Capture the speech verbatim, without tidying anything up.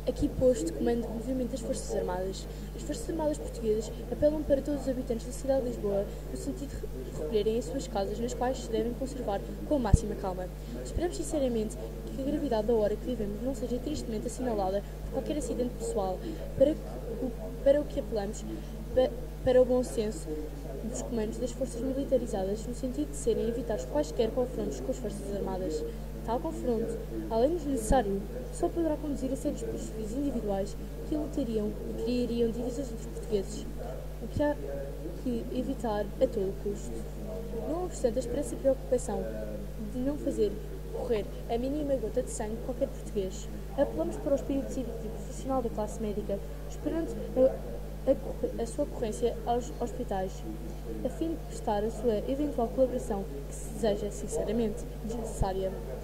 Aqui posto de comando do movimento das Forças Armadas. As Forças Armadas Portuguesas apelam para todos os habitantes da cidade de Lisboa no sentido de recolherem as suas casas, nas quais se devem conservar com a máxima calma. Esperamos sinceramente que a gravidade da hora que vivemos não seja tristemente assinalada por qualquer acidente pessoal, para, que, para o que apelamos para o bom senso dos comandos das forças militarizadas, no sentido de serem evitados quaisquer confrontos com as Forças Armadas. Tal confronto, além de necessário, só poderá conduzir a sérios prejuízos individuais que lutariam e criariam divisões entre os portugueses, o que há que evitar a todo custo. Não obstante a expressa preocupação de não fazer correr a mínima gota de sangue de qualquer português, apelamos para o espírito cívico e profissional da classe médica, esperando a, a, a sua ocorrência aos hospitais, a fim de prestar a sua eventual colaboração, que se deseja, sinceramente, desnecessária.